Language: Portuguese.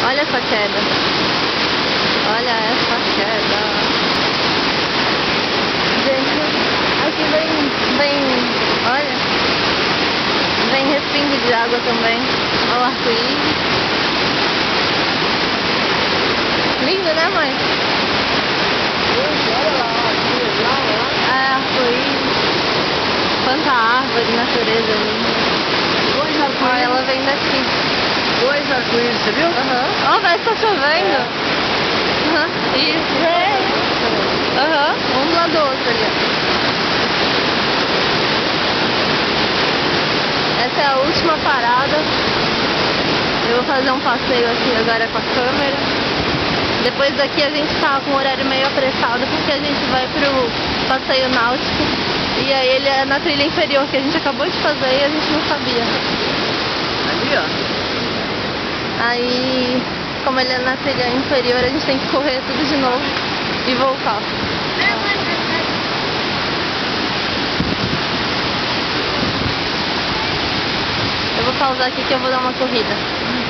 Olha essa queda. Olha essa queda. Gente, aqui olha, vem respingo de água também. Olha o arco-íris. Lindo, né, mãe? Olha lá, É, arco-íris. Quanta árvore, natureza linda. Olha, ela vem daqui. Dois arco-íris, você viu? Ó, parece que tá chovendo. Isso. Um do lado do outro ali. Essa é a última parada. Eu vou fazer um passeio aqui agora com a câmera. Depois daqui a gente tá com o horário meio apressado porque a gente vai pro passeio náutico. E aí ele é na trilha inferior que a gente acabou de fazer e a gente não sabia. Ali, ó. Aí, como ele é na trilha inferior, a gente tem que correr tudo de novo e voltar. Eu vou pausar aqui que eu vou dar uma corrida.